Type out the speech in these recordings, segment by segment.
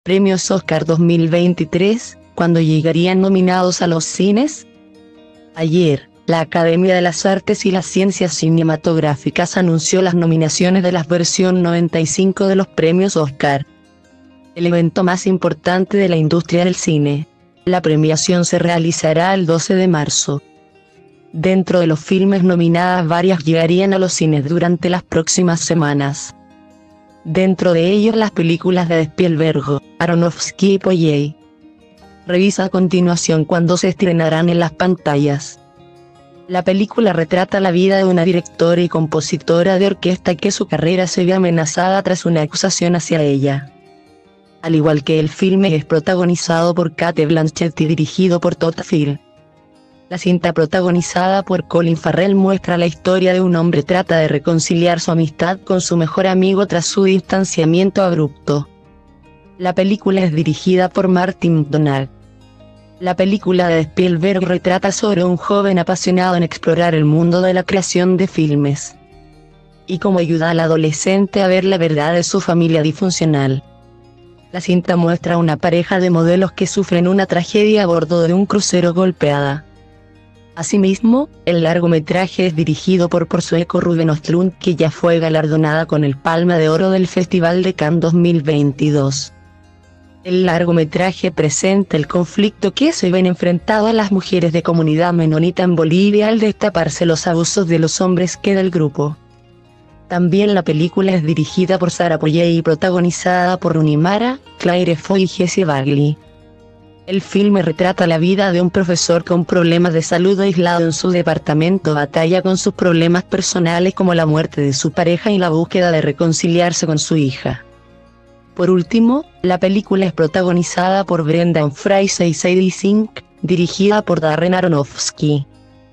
Premios Oscar 2023, ¿cuándo llegarían nominados a los cines? Ayer, la Academia de las Artes y las Ciencias Cinematográficas anunció las nominaciones de la versión 95 de los premios Oscar, el evento más importante de la industria del cine. La premiación se realizará el 12 de marzo. Dentro de los filmes nominados, varias llegarían a los cines durante las próximas semanas. Dentro de ellos las películas de Spielberg, Aronofsky y Poyet. Revisa a continuación cuándo se estrenarán en las pantallas. La película retrata la vida de una directora y compositora de orquesta que su carrera se ve amenazada tras una acusación hacia ella. Al igual que el filme es protagonizado por Cate Blanchett y dirigido por Todd Field. La cinta, protagonizada por Colin Farrell, muestra la historia de un hombre que trata de reconciliar su amistad con su mejor amigo tras su distanciamiento abrupto. La película es dirigida por Martin McDonagh. La película de Spielberg retrata sobre un joven apasionado en explorar el mundo de la creación de filmes y cómo ayuda al adolescente a ver la verdad de su familia disfuncional. La cinta muestra a una pareja de modelos que sufren una tragedia a bordo de un crucero golpeada. Asimismo, el largometraje es dirigido por sueco Ruben Östlund, que ya fue galardonada con el Palma de Oro del Festival de Cannes 2022. El largometraje presenta el conflicto que se ven enfrentados las mujeres de comunidad menonita en Bolivia al destaparse los abusos de los hombres que del grupo. También la película es dirigida por Sarah Polley y protagonizada por Rooney Mara, Claire Foy y Jessie Bagley. El filme retrata la vida de un profesor con problemas de salud aislado en su departamento. Batalla con sus problemas personales como la muerte de su pareja y la búsqueda de reconciliarse con su hija. Por último, la película es protagonizada por Brendan Fraser y Sadie Sink, dirigida por Darren Aronofsky.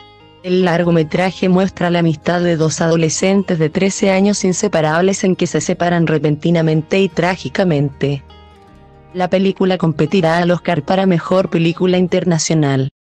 El largometraje muestra la amistad de dos adolescentes de 13 años inseparables en que se separan repentinamente y trágicamente. La película competirá al Oscar para Mejor Película Internacional.